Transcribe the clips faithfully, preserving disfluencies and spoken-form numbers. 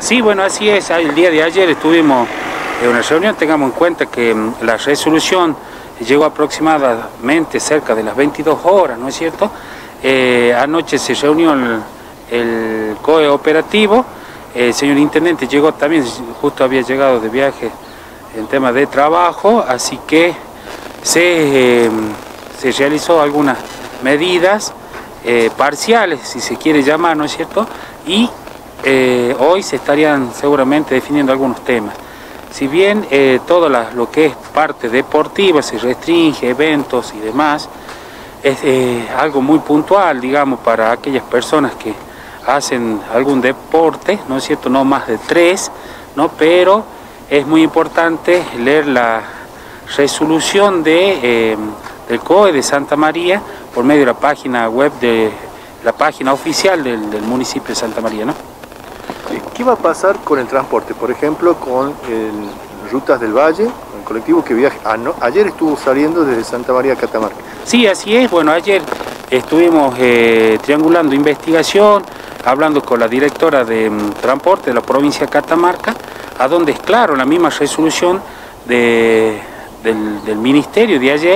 Sí, bueno, así es. El día de ayer estuvimos en una reunión. Tengamos en cuenta que la resolución llegó aproximadamente cerca de las veintidós horas, ¿no es cierto? Eh, anoche se reunió el, el C O E operativo. El señor intendente llegó también, justo había llegado de viaje en tema de trabajo, así que se, eh, se realizó algunas medidas eh, parciales, si se quiere llamar, ¿no es cierto? Y eh, hoy se estarían seguramente definiendo algunos temas. Si bien eh, todo la, lo que es parte deportiva se restringe, eventos y demás, es eh, algo muy puntual, digamos, para aquellas personas que hacen algún deporte, ¿no es cierto? No más de tres, ¿no? Pero es muy importante leer la resolución de, eh, del C O E de Santa María por medio de la página web, de la página oficial del, del municipio de Santa María, ¿no? ¿Qué va a pasar con el transporte? Por ejemplo, con el Rutas del Valle, el colectivo que viaja. Ah, no, ayer estuvo saliendo desde Santa María a Catamarca. Sí, así es. Bueno, ayer estuvimos eh, triangulando investigación, hablando con la directora de um, transporte de la provincia de Catamarca, a donde es claro, la misma resolución de, del, del ministerio de ayer,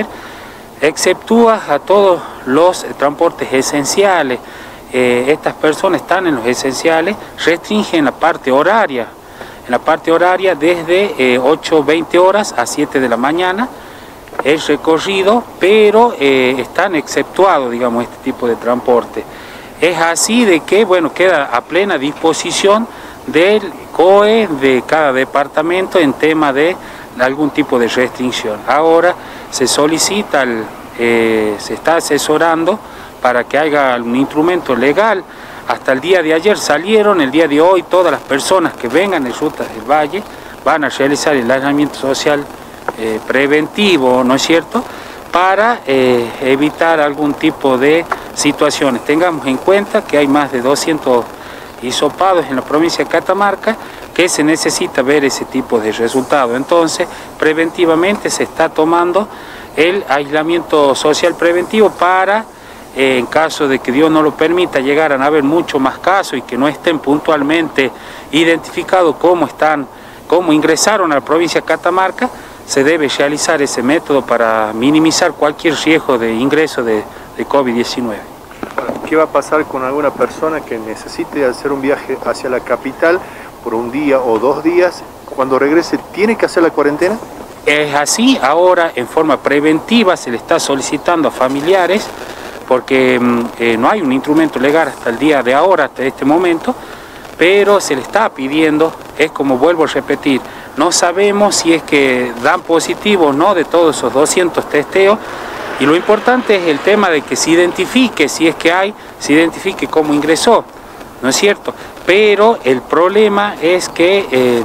exceptúa a todos los eh, transportes esenciales. Eh, estas personas están en los esenciales, restringen la parte horaria, en la parte horaria desde eh, ocho veinte horas a siete de la mañana, el recorrido, pero eh, están exceptuados, digamos, este tipo de transporte. Es así de que, bueno, queda a plena disposición del C O E de cada departamento en tema de algún tipo de restricción. Ahora se solicita, el, eh, se está asesorando para que haya un instrumento legal. Hasta el día de ayer salieron, el día de hoy todas las personas que vengan de Rutas del Valle van a realizar el aislamiento social eh, preventivo, ¿no es cierto?, para eh, evitar algún tipo de situaciones. Tengamos en cuenta que hay más de doscientos hisopados en la provincia de Catamarca, que se necesita ver ese tipo de resultados. Entonces, preventivamente se está tomando el aislamiento social preventivo para, eh, en caso de que Dios no lo permita, llegaran a haber mucho más casos y que no estén puntualmente identificados cómo están, cómo ingresaron a la provincia de Catamarca, se debe realizar ese método para minimizar cualquier riesgo de ingreso de, de COVID diecinueve. ¿Qué va a pasar con alguna persona que necesite hacer un viaje hacia la capital por un día o dos días? Cuando regrese, ¿tiene que hacer la cuarentena? Es así. Ahora, en forma preventiva, se le está solicitando a familiares, porque eh, no hay un instrumento legal hasta el día de ahora, hasta este momento, pero se le está pidiendo, es como vuelvo a repetir, no sabemos si es que dan positivo o no de todos esos doscientos testeos, y lo importante es el tema de que se identifique, si es que hay, se identifique cómo ingresó, ¿no es cierto? Pero el problema es que eh,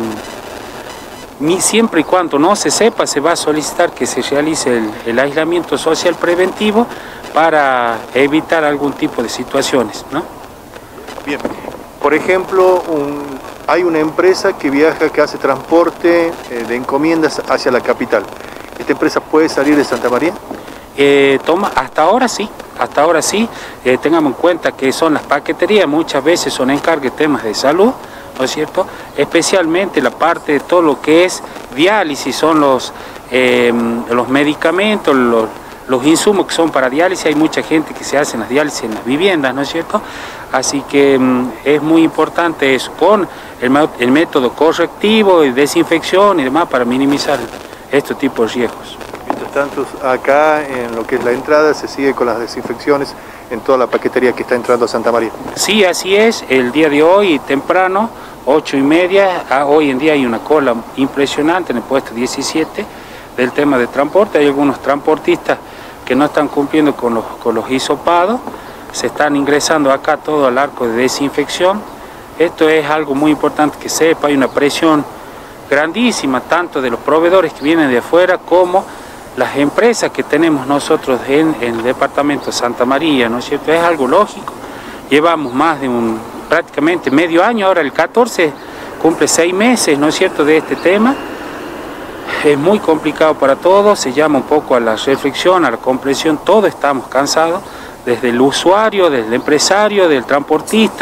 ni siempre y cuando no se sepa, se va a solicitar que se realice el, el aislamiento social preventivo para evitar algún tipo de situaciones, ¿no? Bien. Por ejemplo, un, hay una empresa que viaja, que hace transporte eh, de encomiendas hacia la capital. ¿Esta empresa puede salir de Santa María? Eh, toma, hasta ahora sí, hasta ahora sí. Eh, tengamos en cuenta que son las paqueterías, muchas veces son encargues de temas de salud, ¿no es cierto? Especialmente la parte de todo lo que es diálisis, son los, eh, los medicamentos, los, los insumos que son para diálisis. Hay mucha gente que se hace las diálisis en las viviendas, ¿no es cierto? Así que mm, es muy importante eso, con el, el método correctivo y desinfección y demás para minimizar este tipo de riesgos. Mientras tanto, acá en lo que es la entrada se sigue con las desinfecciones en toda la paquetería que está entrando a Santa María. Sí, así es. El día de hoy, temprano, ocho y media, ah, hoy en día hay una cola impresionante en el puesto diecisiete del tema de transporte. Hay algunos transportistas que no están cumpliendo con los, con los hisopados. Se están ingresando acá todo al arco de desinfección. Esto es algo muy importante que sepa. Hay una presión grandísima, tanto de los proveedores que vienen de afuera como las empresas que tenemos nosotros en, en el departamento de Santa María, ¿no es cierto? Es algo lógico. Llevamos más de un, prácticamente medio año, ahora el catorce cumple seis meses, ¿no es cierto?, de este tema. Es muy complicado para todos, se llama un poco a la reflexión, a la comprensión. Todos estamos cansados, desde el usuario, desde el empresario, del transportista,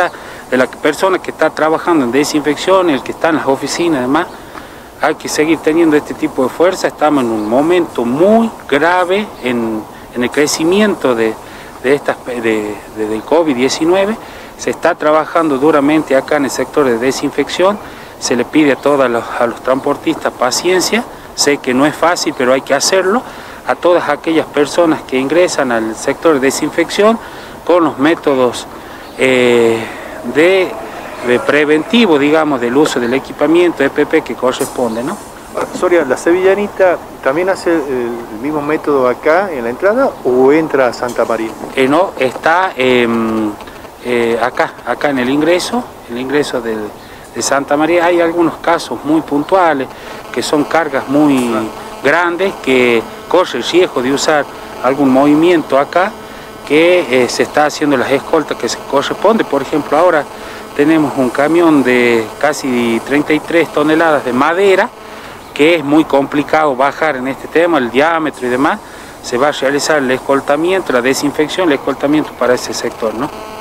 de la persona que está trabajando en desinfección, el que está en las oficinas y demás. Hay que seguir teniendo este tipo de fuerza. Estamos en un momento muy grave en, en el crecimiento de, de estas, de, de, del COVID diecinueve. Se está trabajando duramente acá en el sector de desinfección. Se le pide a todos los, a los transportistas paciencia. Sé que no es fácil, pero hay que hacerlo. A todas aquellas personas que ingresan al sector de desinfección con los métodos eh, de... de preventivo, digamos, del uso del equipamiento E P P que corresponde, ¿no? Soria, ¿la sevillanita también hace el mismo método acá en la entrada o entra a Santa María? Eh, no, está eh, eh, acá, acá en el ingreso, el ingreso del, de Santa María. Hay algunos casos muy puntuales que son cargas muy grandes que corre el riesgo de usar algún movimiento acá que eh, se está haciendo las escoltas que se corresponde. Por ejemplo, ahora tenemos un camión de casi treinta y tres toneladas de madera, que es muy complicado bajar en este tema, el diámetro y demás. Se va a realizar el escoltamiento, la desinfección, el escoltamiento para ese sector, ¿no?